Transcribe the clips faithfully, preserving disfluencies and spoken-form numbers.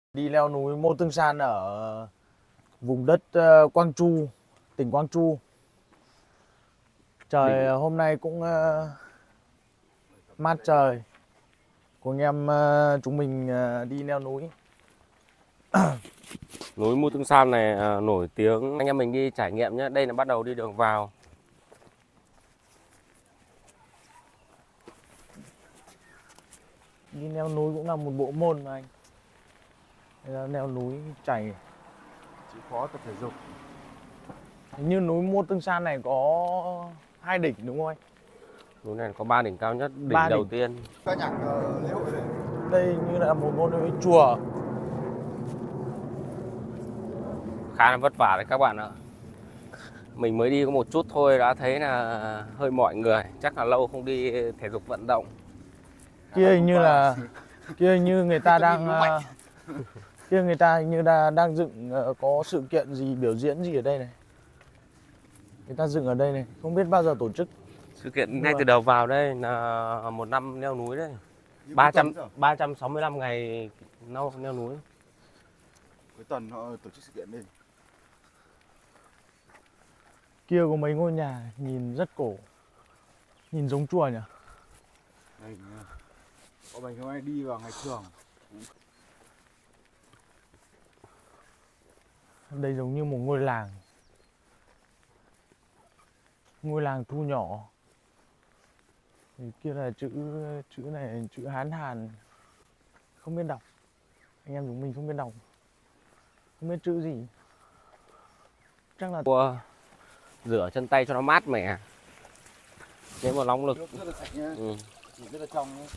Đi leo núi Mô Tương San ở vùng đất uh, Quang Chu, tỉnh Quang Chu. Trời đỉnh. Hôm nay cũng uh, mát trời. Cùng em uh, chúng mình uh, đi leo núi. Núi Mô Tương San này à, nổi tiếng, anh em mình đi trải nghiệm nhé. Đây là bắt đầu đi đường vào. Đi leo núi cũng là một bộ môn mà anh. Đây là leo núi chảy, chịu khó tập thể dục. Hình như núi Mô Tương San này có hai đỉnh đúng không anh? Núi này có ba đỉnh cao nhất. Đỉnh ba đầu đỉnh. tiên ca nhạc uh, lễ hội này. Đây như là một ngôi núi chùa. Khá là vất vả đấy các bạn ạ. Mình mới đi có một chút thôi đã thấy là hơi mỏi người. Chắc là lâu không đi thể dục vận động. Kia hình như là kia hình như người ta đang uh, kia người ta hình như là đang dựng uh, có sự kiện gì, biểu diễn gì ở đây này. Người ta dựng ở đây này, không biết bao giờ tổ chức. Sự kiện ngay từ đầu vào đây là một năm leo núi đấy. ba trăm sáu mươi lăm ngày leo leo núi. Cuối tuần họ tổ chức sự kiện đây. Kia có mấy ngôi nhà nhìn rất cổ, nhìn giống chùa nhỉ. Đây, có mình không ai đi vào ngày thường. Đây giống như một ngôi làng, ngôi làng thu nhỏ. Thì kia là chữ chữ này chữ Hán Hàn, không biết đọc. Anh em chúng mình không biết đọc, không biết chữ gì. Chắc là Wow. Rửa chân tay cho nó mát mẻ. Nếu mà nóng lực. Nước rất là sạch nhá. Ừ. Rất là trong nhá.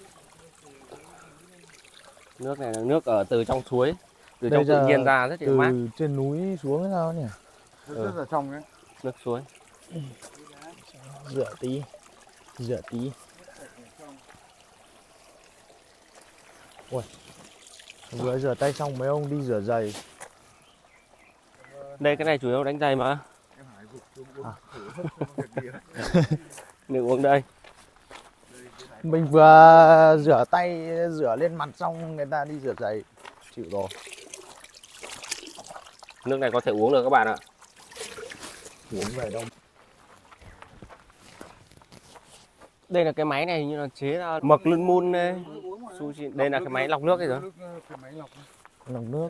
Nước này là nước ở từ trong suối, từ đây trong tự nhiên ra rất là từ mát. trên núi xuống sao nhỉ? Rất, Ừ. rất là trong nhá. Nước suối. Rửa tí, rửa tí. Ui, vừa rửa tay xong mấy ông đi rửa giày. Đây cái này chủ yếu đánh giày mà. À. Nước uống đây. Mình vừa rửa tay, rửa lên mặt xong người ta đi rửa giày. Chịu rồi. Nước này có thể uống được các bạn ạ. Uống về đâu. Đây là cái máy này như là chế ra mực lươn mun đây. Sushi. Đây là cái máy lọc nước ấy rồi. Lọc nước.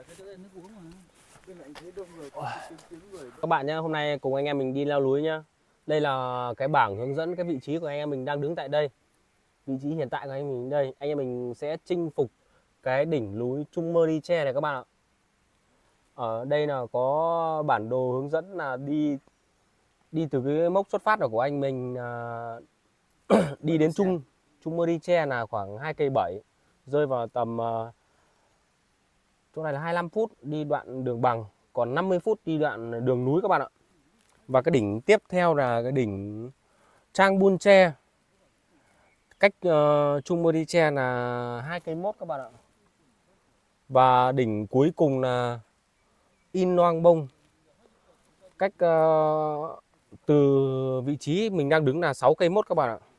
Các bạn nhé, hôm nay cùng anh em mình đi leo núi nhá. Đây là cái bảng hướng dẫn cái vị trí của anh em mình đang đứng tại đây. Vị trí hiện tại của anh em mình đây. Anh em mình sẽ chinh phục cái đỉnh núi Trung Mơ Ri Che này các bạn ạ. Ở đây là có bản đồ hướng dẫn là đi đi từ cái mốc xuất phát của anh mình à, đi đến Trung Trung Mơ Ri Che là khoảng hai cây bảy, rơi vào tầm uh, chỗ này là hai mươi lăm phút đi đoạn đường bằng, còn năm mươi phút đi đoạn đường núi các bạn ạ. Và cái đỉnh tiếp theo là cái đỉnh Trang Bun Che, cách uh, Trung Mơ Ri Che là hai cây mốt các bạn ạ. Và đỉnh cuối cùng là In Noang Bông, cách uh, từ vị trí mình đang đứng là sáu cây mốt các bạn ạ.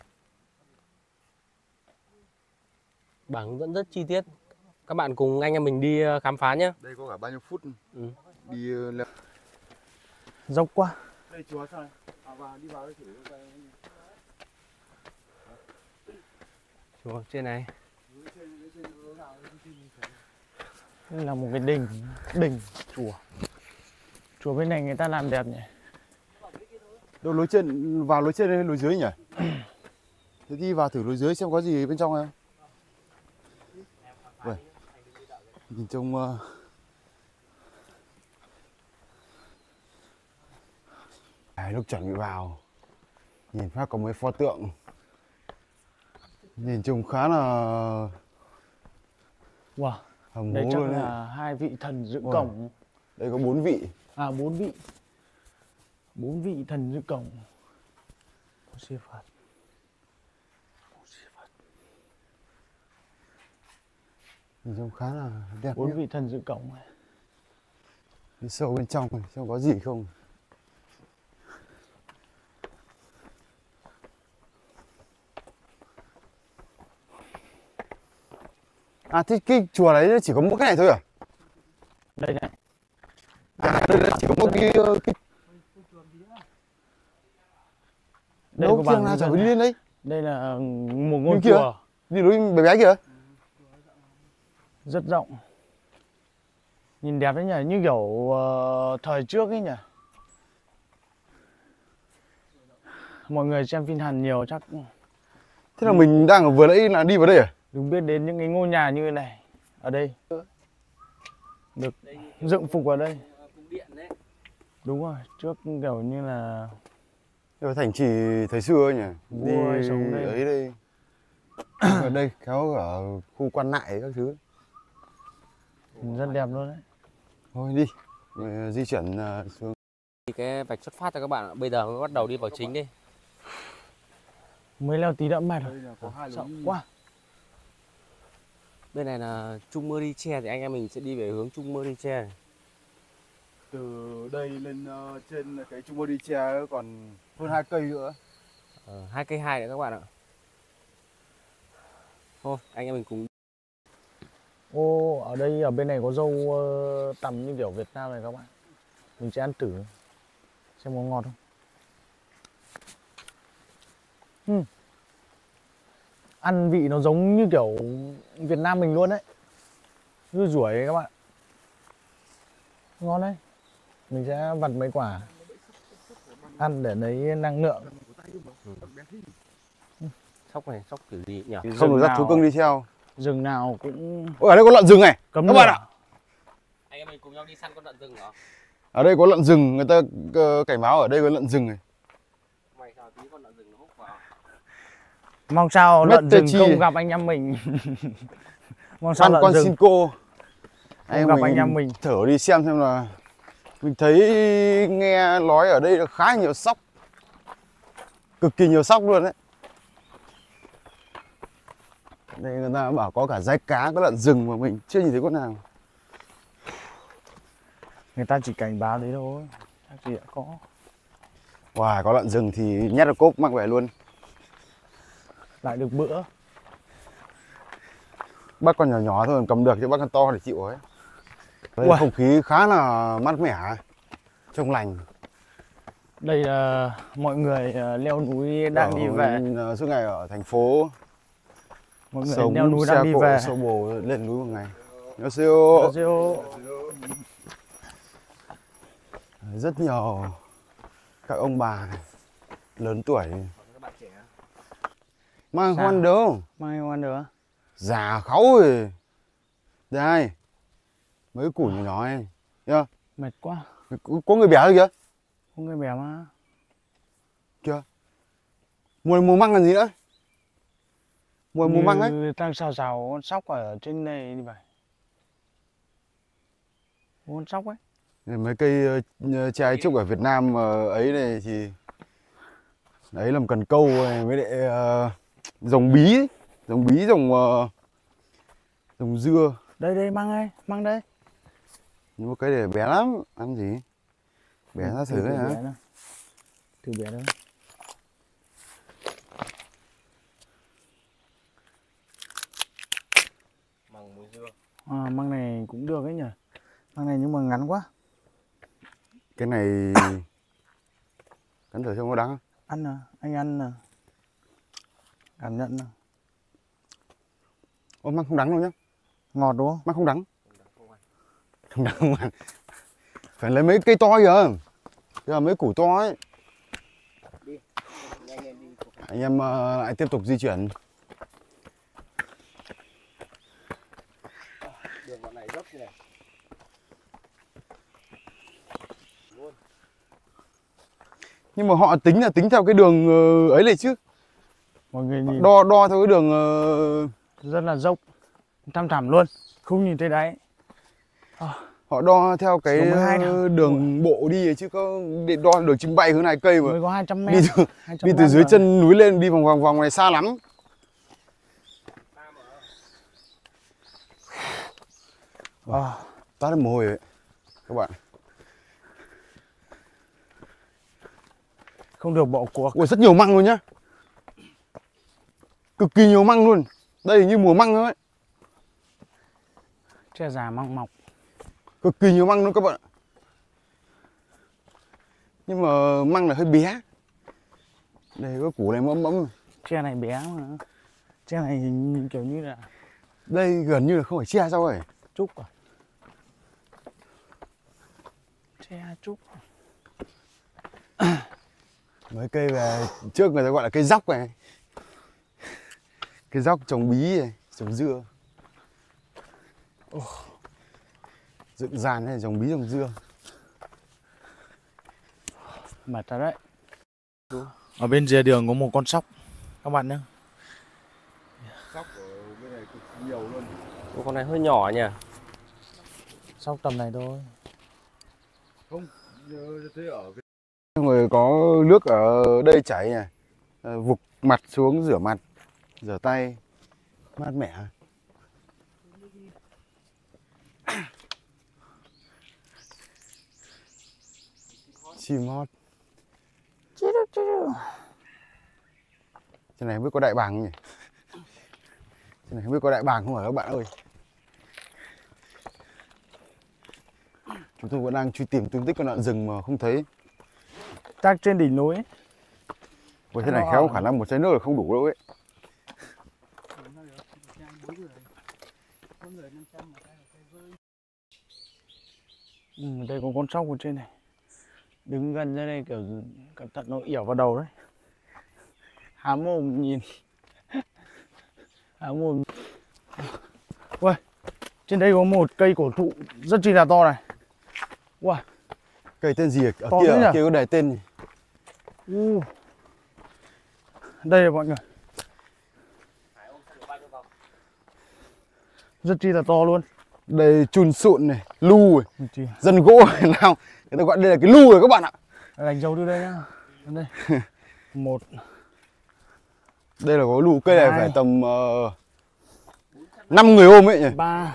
Bảng hướng dẫn rất chi tiết. Các bạn cùng anh em mình đi khám phá nhé. Đây có cả bao nhiêu phút Ừ. đi leo. Dốc quá. Đây chùa sao này? À, vào, đi vào đây thử. Chùa trên này. Đây là một cái đỉnh, đỉnh, chùa. Chùa bên này người ta làm đẹp nhỉ. Đâu lối trên, vào lối trên hay lối dưới nhỉ? Thế đi vào thử lối dưới xem có gì bên trong không? Vậy. Nhìn trông uh... à, lúc chuẩn bị vào nhìn phát có mấy pho tượng, nhìn trông khá là Wow. hầm Đây hố chắc luôn là đấy. hai vị thần giữ Wow. cổng. Đây có bốn vị. À bốn vị. Bốn vị thần giữ cổng. Một sư Phật. Một sư Phật. Nhìn trông khá là đẹp. Bốn nhá. vị thần giữ cổng này. Đi sâu bên trong này, xem có gì không. À thế cái chùa đấy chỉ có mỗi cái này thôi à? Đây này. À, đây là chỉ có một cái, cái... Đây Đâu có kia bảng nào hướng chả dẫn phải đi này. lên đấy. Đây là một ngôi Bên kia. chùa Đi núi bé bé kìa. rất rộng. Nhìn đẹp đấy nhỉ, như kiểu uh, thời trước ấy nhỉ. Mọi người xem phim Hàn nhiều chắc Thế là mình đang vừa nãy là đi vào đây à? đừng biết đến những cái ngôi nhà như thế này. Ở đây được dựng phục ở đây. cung điện đấy. Đúng rồi, trước kiểu như là Đây là thành trì thời xưa ấy nhỉ. Vua Đi sống đây. ấy đây. Ở đây khéo ở khu quan lại các thứ. rất đẹp luôn đấy. Thôi đi. Mình di chuyển uh, xuống. Thì cái vạch xuất phát cho các bạn ạ. Bây giờ mới bắt đầu đi vào chính đi. Mới leo tí đã mệt rồi. Sợ quá. Bên này là Trung Mơ Đi Che, thì anh em mình sẽ đi về hướng Trung Mơ Đi Che này. Từ đây lên uh, trên cái Trung Mô Đi Che còn hơn hai cây nữa. Ờ, hai cây hai nữa các bạn ạ. Thôi anh em mình cùng. Ô, ở đây ở bên này có dâu uh, tằm như kiểu Việt Nam này các bạn. Mình sẽ ăn thử xem có ngọt không. Uhm. Ăn vị nó giống như kiểu Việt Nam mình luôn đấy. Như ruổi ấy các bạn. Ngon đấy. Mình sẽ vặt mấy quả ăn để lấy năng lượng. Sóc này, sóc kiểu gì nhỉ? Không được dắt thú nào- cưng đi theo. Rừng nào cũng Ôi, ở đây có lợn rừng này. cấm Các lửa. bạn ạ. Anh em mình cùng nhau đi săn con lợn rừng hả? Ở đây có lợn rừng, người ta uh, cảnh báo ở đây có lợn rừng này. Mày sao tí con lợn rừng nó hút vào. Mong sao Mét lợn tê rừng chi. không gặp anh em mình. Mong sao San lợn rừng Francisco. không gặp anh em mình. Thử đi xem xem là mình thấy nghe nói ở đây là khá nhiều sóc. Cực kỳ nhiều sóc luôn đấy. Đây người ta bảo có cả dái cá, có lợn rừng mà mình chưa nhìn thấy con nào. Người ta chỉ cảnh báo đấy thôi. Chắc gì đã có. Wow, có lợn rừng thì nhét vào cốp mang về luôn. Lại được bữa. Bắt con nhỏ nhỏ thôi cầm được chứ bắt con to để chịu ấy. Đây Uầy. không khí khá là mát mẻ, trong lành. Đây là mọi người ờ, leo núi đang đi Ở- về. ờ, suốt ngày ở thành phố Mọi người sống leo núi xe đang đi cộ về. xô bồ lên núi một ngày. An녕하세요. Rêu. Rất nhiều các ông bà lớn tuổi Các bạn trẻ. mang Sao? khoan đâu, Mai ăn được. già kháu rồi. Đây mấy củ nhỏ nhỏ này, thấy Mệt quá. không? Có người béo rồi kìa, Không người béo mà. kìa. Mùa mùa măng là gì nữa? Mùa mùa măng ấy. Như đang xào xào con sóc ở trên này đi vậy. Con sóc ấy. Mấy cây uh, chai trúc ở Việt Nam uh, ấy này thì đấy làm cần câu này, với lại uh, dòng bí, ấy. Dòng bí dòng uh, dòng dưa. Đây đây mang đây, mang đây. Nhưng mà cái này bé lắm, ăn gì? Bé ra thử đấy hả? bé nào. Thử bé đâu. Măng muối dưa. À, măng này cũng được ấy nhỉ. Măng này nhưng mà ngắn quá. Cái này cắn thử xem có đắng không? Ăn à, anh ăn à. Cảm nhận nào. Ô, măng không đắng đâu nhá. Ngọt đúng không? Măng không đắng. Không đắng không ăn. Phải lấy mấy cây to kìa. Đây là mấy củ to ấy. Đi. Anh em đi. Anh em uh, lại tiếp tục di chuyển. Đường bọn này dốc như này. Luôn. Nhưng mà họ tính là tính theo cái đường uh, ấy này chứ. Mọi người nhìn Đo đo theo cái đường uh, rất là dốc. Thăm thẳm luôn. Không nhìn thấy đáy. họ đo theo cái Số mười hai nào. uh, đường bộ đi chứ có để đo đường chim bay hướng này cây mà. Mới có hai trăm mét. Đi từ, hai trăm đi từ mét dưới rồi. chân núi lên đi vòng vòng vòng này xa lắm. À, Toát lên mồ hôi ấy. Các bạn. không được bỏ cuộc. Ui, rất nhiều măng luôn nhá. Cực kỳ nhiều măng luôn. Đây như mùa măng thôi ấy. Tre già măng mọc. Cực kỳ nhiều măng luôn các bạn ạ. Nhưng mà măng là hơi bé. Đây có củ này mẫm mẫm. Tre này bé mà. Tre này hình kiểu như là Đây gần như là không phải tre sao rồi. trúc à? Tre trúc. Mấy cây về trước người ta gọi là cây dóc này. Cây dóc trồng bí này, trồng dưa. Oh. Dựng dàn này trồng bí trồng dưa. Mệt ra đấy. Ở bên rìa đường có một con sóc các bạn nhé. Sóc ở bên này cực nhiều luôn. Ô, con này hơi nhỏ nhỉ. Sóc tầm này thôi. Không, thế ở cái... Người có nước ở đây chảy này. Vục mặt xuống rửa mặt, rửa tay, mát mẻ. Chim hót. Trên này không biết có đại bàng không nhỉ? Trên này không biết có đại bàng không hả các bạn ơi? Chúng tôi vẫn đang truy tìm tung tích con lợn rừng mà không thấy. Chắc trên đỉnh núi. Ôi, thế này khéo khả năng một chai nước là không đủ đâu ấy. Ừ, đây có con sóc ở trên này. Đứng gần ra đây kiểu cẩn thận nó ỉa vào đầu đấy. Há mồm nhìn. Há mồm. Ui, trên đây có một cây cổ thụ rất chi là to này. Wow. Cây tên gì ở To kia, thế ở nhỉ? kia có đề tên nhỉ? Uh. Đây là mọi người. Rất chi là to luôn. Đây chun sụn này, lu này, Chi. dân gỗ này nào. Người ta gọi đây là cái lu rồi các bạn ạ. Đánh dấu đưa đây nhá. Đây. Một. Đây là có lu, cây này Hai. phải tầm uh, năm người ôm ấy nhỉ. Ba.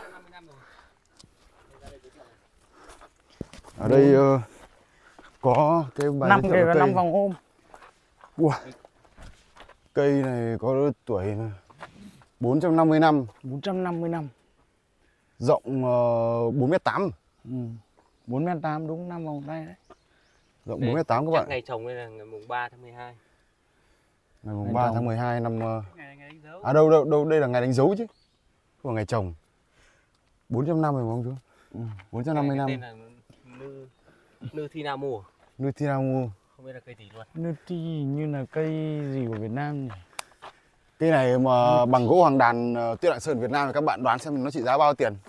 Ở đây uh, có cái bài Năm giới cây thiệu và cây. năm vòng ôm. Wow. Cây này có tuổi bốn trăm năm mươi năm, bốn trăm năm mươi năm. rộng uh, bốn mét tám. Ừ. bốn mét tám đúng năm vòng tay đấy. Rộng Đấy, bốn mét tám các chắc bạn. ngày trồng đây là ngày mùng ba tháng mười hai. Ngày mùng Ngày ba trồng. tháng mười hai năm uh... Ngày ngày đánh dấu. À đâu đâu đâu đây là ngày đánh dấu chứ. Không phải ngày trồng. bốn trăm năm rồi không chú? Ừ. bốn trăm năm mươi năm. Tên là Nư Nư Thi Nam Mùa. Nutrinamu. Không biết là cây gì luôn. Nutri như là cây gì của Việt Nam nhỉ? Cây này mà bằng gỗ hoàng đàn uh, Tuyết Lạng Sơn Việt Nam thì các bạn đoán xem nó trị giá bao tiền.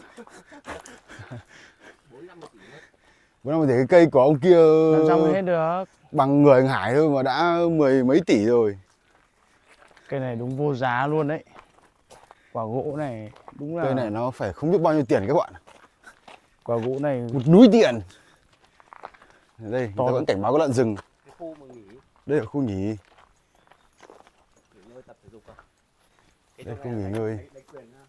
bốn năm mươi tỷ mất. Bữa năm thì cái cây của ông kia Làm sao mà hết được. bằng người anh Hải thôi mà đã mười mấy tỷ rồi. Cây này đúng vô giá luôn đấy. Quả gỗ này đúng là Cây này nó phải không biết bao nhiêu tiền các bạn. quả gỗ này Một núi tiền. Đây, người To ta lắm. vẫn cảnh báo có lợn rừng. Cái khu mà nghỉ, Đây là khu nghỉ. nghỉ ngơi tập thể dục à? Cái Đây chỗ khu này nghỉ là ngơi. lấy- lấy quyền ha.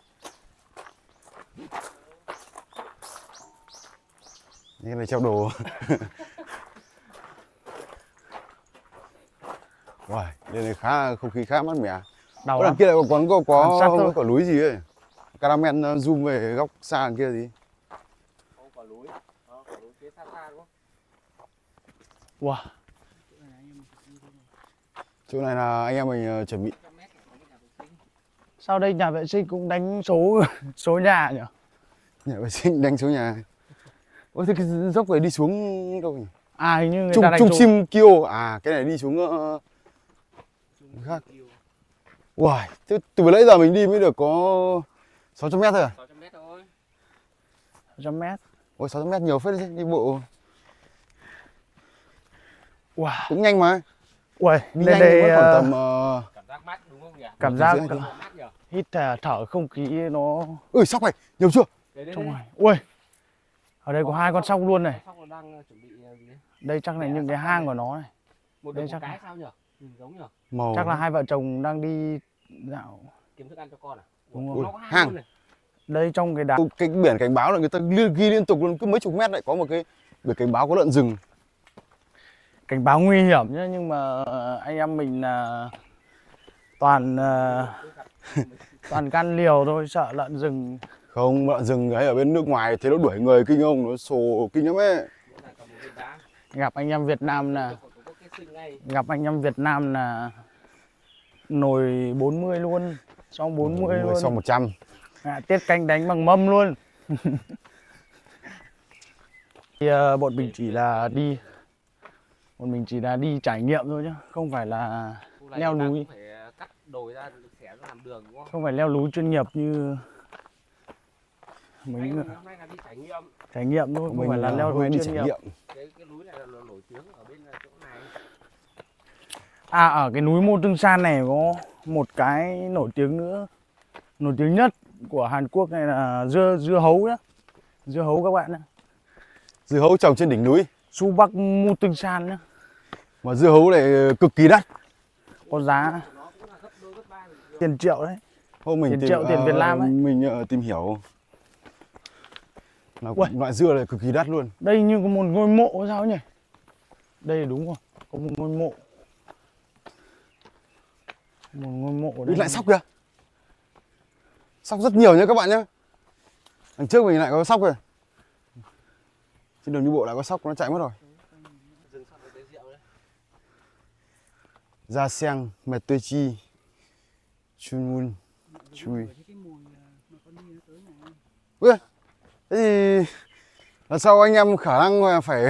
Cái này treo đồ. Wow, đây này khá không khí khá mát mẻ. đau Ở lắm. đằng kia lại có quán có Quan sát có, thôi. có quả núi gì ấy. Caramel uh, zoom về góc xa đằng kia gì. Không, quả núi. Đó, quả núi phía xa xa đúng không? Wow. Chỗ này là anh em mình uh, chuẩn bị. trăm mét là có cái nhà vệ sinh. Sau đây nhà vệ sinh cũng đánh số số nhà nhỉ? Nhà vệ sinh đánh xuống nhà. Ôi thế cái dốc này đi xuống đâu nhỉ? À hình như người Trung ta đánh Trung số. Sim Kyo. À cái này đi xuống uh, khác. Uầy, thế từ vừa nãy giờ mình đi mới được có sáu trăm mét thôi à? sáu trăm mét thôi. một trăm mét. Ôi sáu trăm mét nhiều phết đấy chứ, đi bộ Wow. cũng nhanh mà. Ui, Đi lên nhanh thì đây mất khoảng ờ, tầm uh... Cảm giác mát đúng không nhỉ? cảm giác Cảm Mát nhỉ? hít thở, thở không khí nó Ui sóc này, nhiều chưa? Đấy, đấy, trong đấy. ngoài. Ui. Ở đây có hai con sóc luôn này. Sóc nó đang chuẩn bị ờ, gì đấy? Đây chắc là những cái hang của nó này. Một Đây đứa một chắc cái là- sao nhỉ? Nhìn giống nhỉ? Màu Chắc là hai vợ chồng đang đi dạo. Kiếm thức ăn cho con à? Đúng Ủa, rồi. nó có hang Hang. luôn này. Đây trong cái đá. cái biển cảnh báo là người ta liên, ghi liên tục luôn, cứ mấy chục mét lại có một cái biển cảnh báo có lợn rừng. Cảnh báo nguy hiểm nhá, nhưng mà ờ, anh em mình là toàn ờ, toàn can liều thôi, sợ lợn rừng Không, đoạn rừng ấy ở bên nước ngoài thế nó đuổi người kinh không, nó sồ kinh lắm ấy. Gặp anh em Việt Nam là gặp anh em Việt Nam là nồi bốn mươi luôn, xong bốn mươi luôn. Xong một trăm. À, tiết canh đánh bằng mâm luôn. Thì, uh, bọn mình chỉ là đi bọn mình chỉ là đi trải nghiệm thôi nhá, không phải là leo núi, phải cắt đồi ra xẻ ra làm đường đúng không? không phải leo núi chuyên nghiệp như mấy người. Hôm nay là đi trải nghiệm. Trải nghiệm thôi, không Mình phải là leo núi đi chuyên trải nghiệp. nghiệm. Cái, cái núi này là nổi tiếng ở bên chỗ này. À, ở cái núi Mô Tương San này có một cái nổi tiếng nữa, nổi tiếng nhất của Hàn Quốc này là dưa dưa hấu nhá. Dưa hấu các bạn nhá. Dưa hấu trồng trên đỉnh núi. Su Bắc Mô Tương San nhá. Mà dưa hấu này cực kỳ đắt. Có giá tiền triệu đấy. Hôm mình Tiền tìm, triệu, tiền Việt Nam ấy. Mình uh, tìm hiểu là Uầy. loại dưa này cực kỳ đắt luôn. Đây như có một ngôi mộ sao nhỉ? Đây đúng rồi, có một ngôi mộ. Một ngôi mộ ở Đi đây. lại sóc kìa. Sóc rất nhiều nhá các bạn nhá. Đằng trước mình lại có sóc rồi. Trên đường đi bộ lại có sóc, nó chạy mất rồi. Gia Seng, Mệt Tươi Chi, Chunmun, Chui. Ui, thế thì là sao anh em khả năng là phải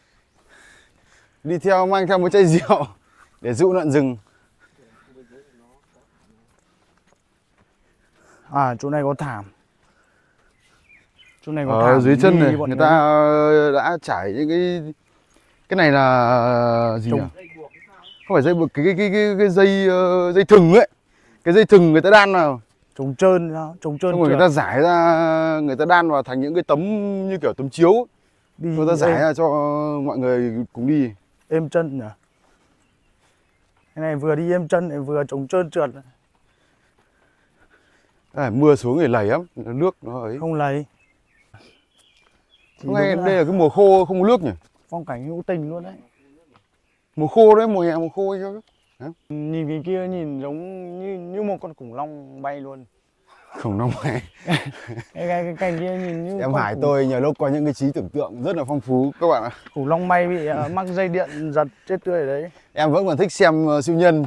đi theo, mang theo một chai rượu để dụ lợn rừng. À, chỗ này có thảm. Chỗ này có Ở thảm. dưới chân đi này bọn người nó ta đã trải những cái cái này là gì nhỉ? Không phải dây buộc, cái cái cái cái, cái dây uh, dây thừng ấy. Cái dây thừng người ta đan vào. trống trơn sao? Trống trơn. Xong rồi người ta giải ra, người ta đan vào thành những cái tấm như kiểu tấm chiếu. đi Người ta giải êm, ra cho mọi người cùng đi. êm chân nhỉ. Cái này vừa đi êm chân này vừa trống trơn trượt. À, mưa xuống thì lầy lắm, nước nó ấy. Không lấy. Thì Hôm nay đúng là đây là cái mùa khô không có nước nhỉ? phong cảnh hữu tình luôn đấy. Mùa khô đấy, mùa hè mùa khô ấy chứ. Nhìn cái kia nhìn giống như như một con khủng long bay luôn. Khủng long này. Cái cái cái cảnh kia nhìn như Em con Hải khủng, tôi nhờ lúc có những cái trí tưởng tượng rất là phong phú các bạn ạ. khủng long bay bị uh, mắc dây điện giật chết tươi ở đấy. Em vẫn còn thích xem uh, siêu nhân.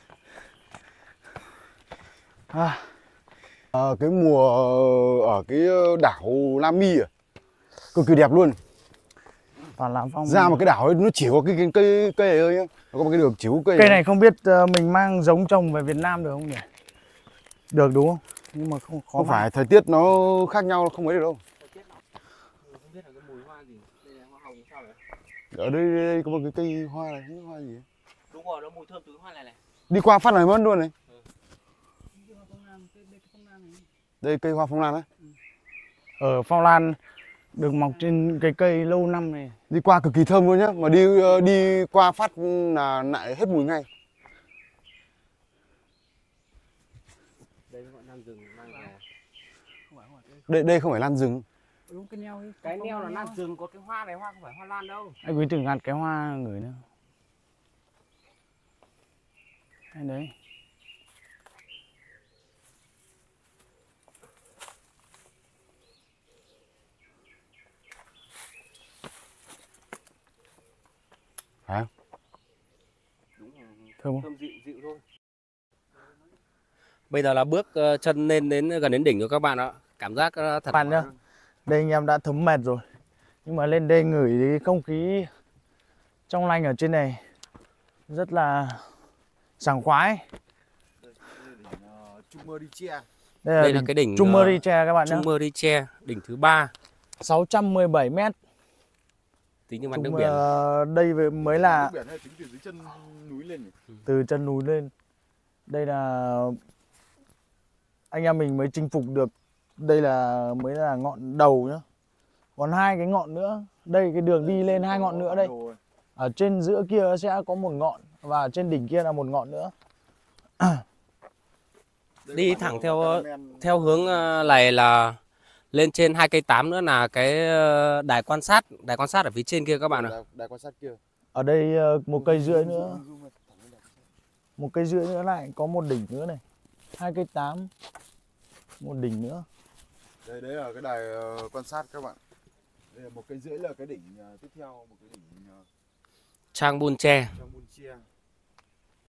À, À, cái mùa ở cái đảo Nam Mi à, cực kỳ đẹp luôn. toàn làm phong. Ra một cái đảo ấy nó chỉ có cái cây cây cây này thôi nhá, nó có một cái đường chỉ có cây. Cây này không biết uh, mình mang giống trồng về Việt Nam được không nhỉ? Được đúng không? Nhưng mà không khó. Không phải, thời tiết nó khác nhau không ấy được đâu. Không biết là cái mùi hoa gì. Đây là hoa hồng sao vậy? Ở đây, đây, đây có một cái cây hoa này, cái hoa gì ấy. Đúng rồi, nó mùi thơm từ cái hoa này này. Đi qua phát này mất luôn này. Đây cây hoa phong lan đấy. Ở phong lan được mọc trên cái cây lâu năm này. Đi qua cực kỳ thơm luôn nhá, mà đi đi qua phát là lại hết mùi ngay. Đây gọi lan rừng mang về. Đây đây không phải lan rừng. Đúng cái neo ấy. Cái neo là lan rừng, có cái hoa này hoa không phải hoa lan đâu. Anh quý từng gạt cái hoa người nữa. Hay đấy. Hả? Đúng rồi. Thơm không? Thơm dịu dịu thôi. Bây giờ là bước uh, chân lên đến gần đến đỉnh rồi các bạn ạ. Cảm giác uh, thật. Các bạn nhá. Đây anh em đã thấm mệt rồi. Nhưng mà lên đây ngửi cái không khí trong lành ở trên này rất là sảng khoái. Đây là, Đây là đỉnh cái đỉnh Trung uh, Meriche các bạn nhá. Trung Meriche, đỉnh thứ ba. sáu trăm mười bảy mét. Tính như mặt Trung, nước biển. uh, đây với- mới là Biển này tính từ dưới chân núi lên nhỉ? từ chân núi lên. Đây là anh em mình mới chinh phục được. Đây là mới là ngọn đầu nhá. Còn hai cái ngọn nữa. Đây cái đường đi lên hai ngọn nữa đây. Ở trên giữa kia sẽ có một ngọn và ở trên đỉnh kia là một ngọn nữa. Đi thẳng theo theo hướng uh, này là lên trên hai cây tám nữa là cái uh, đài quan sát, đài quan sát ở phía trên kia các bạn ạ. Đài, đài quan sát kia. Ở đây uh, một cây rưỡi nữa. Một cây rưỡi nữa lại có một đỉnh nữa này. Hai cây tám. Một đỉnh nữa. Đây đấy là cái đài ờ, quan sát các bạn. Đây là một cây rưỡi là cái đỉnh ờ, tiếp theo, một cái đỉnh ờ, Trang Bôn Tre.